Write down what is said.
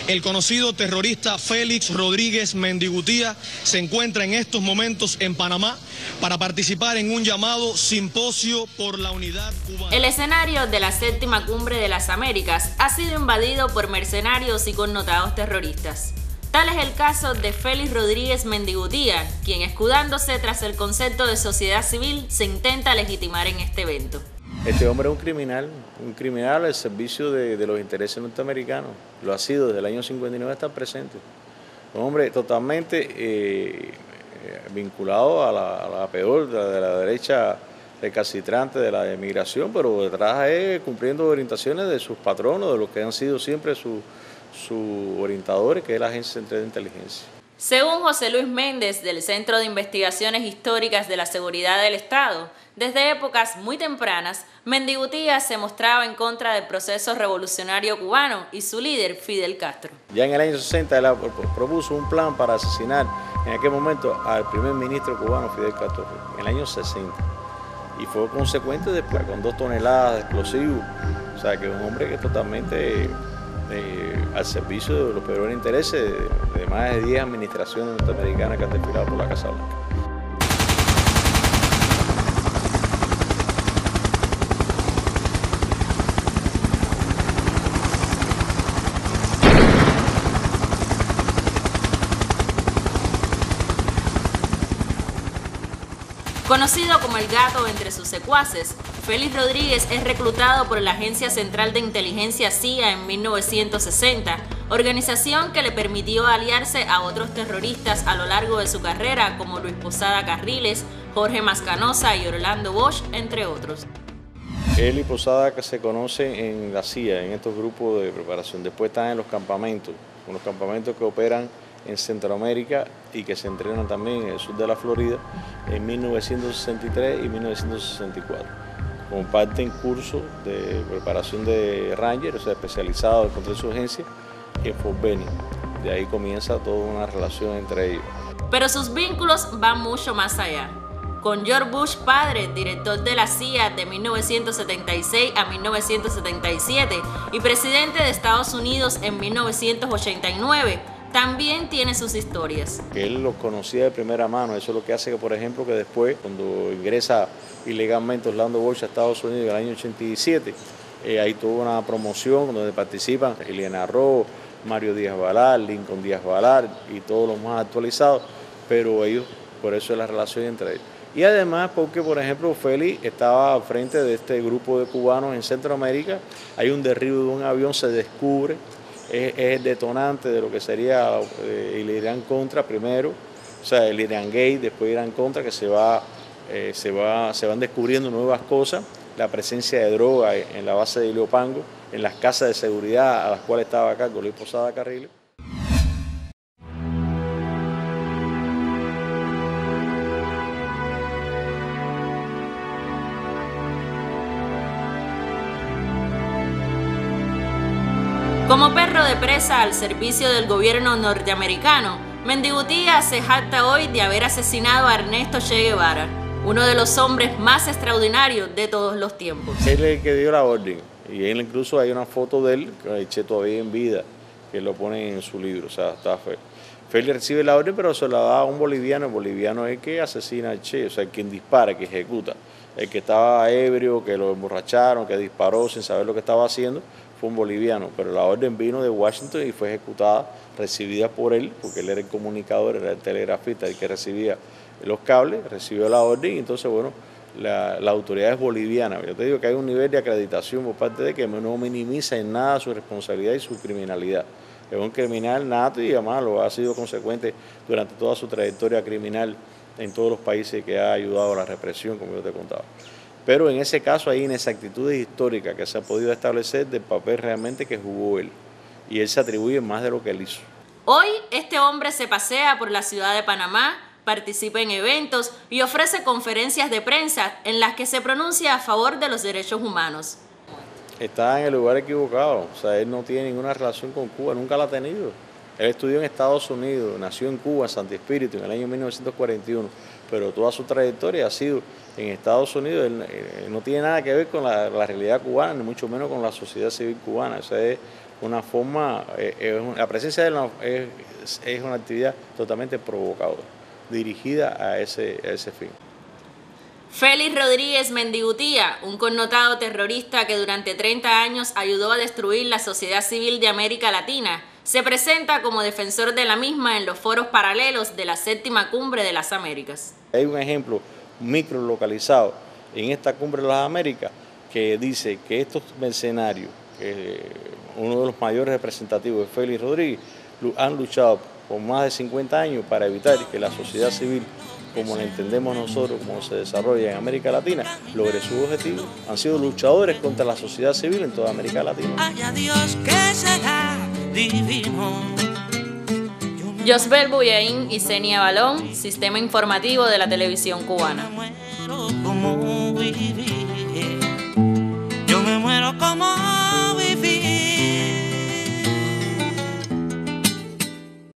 El conocido terrorista Félix Rodríguez Mendigutía se encuentra en estos momentos en Panamá para participar en un llamado simposio por la unidad cubana. El escenario de la séptima cumbre de las Américas ha sido invadido por mercenarios y connotados terroristas. Tal es el caso de Félix Rodríguez Mendigutía, quien, escudándose tras el concepto de sociedad civil, se intenta legitimar en este evento. Este hombre es un criminal al servicio de los intereses norteamericanos. Lo ha sido desde el año 59 hasta el presente. Un hombre totalmente vinculado a la peor, de la derecha recalcitrante de la emigración, pero detrás es cumpliendo orientaciones de sus patronos, de los que han sido siempre sus orientadores, que es la Agencia Central de Inteligencia. Según José Luis Méndez, del Centro de Investigaciones Históricas de la Seguridad del Estado, desde épocas muy tempranas, Mendigutía se mostraba en contra del proceso revolucionario cubano y su líder, Fidel Castro. Ya en el año 60 él propuso un plan para asesinar en aquel momento al primer ministro cubano, Fidel Castro, en el año 60. Y fue consecuente después, con 2 toneladas de explosivos. O sea, que es un hombre que es totalmente al servicio de los peores intereses de más de 10 administraciones norteamericanas que han desfilado por la Casa Blanca. Conocido como el gato entre sus secuaces, Félix Rodríguez es reclutado por la Agencia Central de Inteligencia CIA en 1960, organización que le permitió aliarse a otros terroristas a lo largo de su carrera como Luis Posada Carriles, Jorge Mascanosa y Orlando Bosch, entre otros. Él y Posada que se conocen en la CIA, en estos grupos de preparación. Después están en los campamentos que operan en Centroamérica y que se entrenan también en el sur de la Florida en 1963 y 1964. Comparten cursos de preparación de Ranger, o sea, especializados en contrainsurgencia, en Fort Benning. De ahí comienza toda una relación entre ellos. Pero sus vínculos van mucho más allá. Con George Bush padre, director de la CIA de 1976 a 1977 y presidente de Estados Unidos en 1989, también tiene sus historias. Él los conocía de primera mano, eso es lo que hace que, por ejemplo, que después, cuando ingresa ilegalmente Orlando Bosch a Estados Unidos en el año 87, hay toda una promoción donde participan Eliana Rowe, Mario Díaz Balart, Lincoln Díaz Balart y todos los más actualizados, pero ellos, por eso es la relación entre ellos. Y además porque, por ejemplo, Félix estaba al frente de este grupo de cubanos en Centroamérica, hay un derribo de un avión, se descubre, es el detonante de lo que sería el Irán Contra primero, o sea, el Irán Gate, después Irán Contra, que se van descubriendo nuevas cosas, la presencia de droga en la base de Iliopango, en las casas de seguridad a las cuales estaba a cargo Luis Posada Carriles. Como perro de presa al servicio del gobierno norteamericano, Mendigutía se jacta hoy de haber asesinado a Ernesto Che Guevara, uno de los hombres más extraordinarios de todos los tiempos. Él es el que dio la orden, y él incluso hay una foto de él, que Che todavía en vida, que lo pone en su libro, o sea, está feo. Félix recibe la orden, pero se la da a un boliviano. El boliviano es el que asesina al Che, o sea, quien dispara, que ejecuta. El que estaba ebrio, que lo emborracharon, que disparó sin saber lo que estaba haciendo, fue un boliviano. Pero la orden vino de Washington y fue ejecutada, recibida por él, porque él era el comunicador, era el telegrafista, el que recibía los cables, recibió la orden y entonces, bueno, la autoridad es boliviana. Yo te digo que hay un nivel de acreditación por parte de que no minimiza en nada su responsabilidad y su criminalidad. Es un criminal nato y además lo ha sido consecuente durante toda su trayectoria criminal en todos los países que ha ayudado a la represión, como yo te contaba. Pero en ese caso hay inexactitudes históricas que se han podido establecer del papel realmente que jugó él. Y él se atribuye más de lo que él hizo. Hoy este hombre se pasea por la ciudad de Panamá, participa en eventos y ofrece conferencias de prensa en las que se pronuncia a favor de los derechos humanos. Está en el lugar equivocado, o sea, él no tiene ninguna relación con Cuba, nunca la ha tenido. Él estudió en Estados Unidos, nació en Cuba, Santo Espíritu, en el año 1941, pero toda su trayectoria ha sido en Estados Unidos. Él no tiene nada que ver con la realidad cubana, ni mucho menos con la sociedad civil cubana. O sea, es una forma, la presencia de él es una actividad totalmente provocadora, dirigida a ese fin. Félix Rodríguez Mendigutía, un connotado terrorista que durante 30 años ayudó a destruir la sociedad civil de América Latina, se presenta como defensor de la misma en los foros paralelos de la 7ª Cumbre de las Américas. Hay un ejemplo micro localizado en esta Cumbre de las Américas que dice que estos mercenarios, uno de los mayores representativos de Félix Rodríguez, han luchado por más de 50 años para evitar que la sociedad civil, como la entendemos nosotros, como se desarrolla en América Latina, logre su objetivo. Han sido luchadores contra la sociedad civil en toda América Latina. Haya Dios que será divino. Josbel Bullaín y Senia Balón, Sistema Informativo de la Televisión Cubana.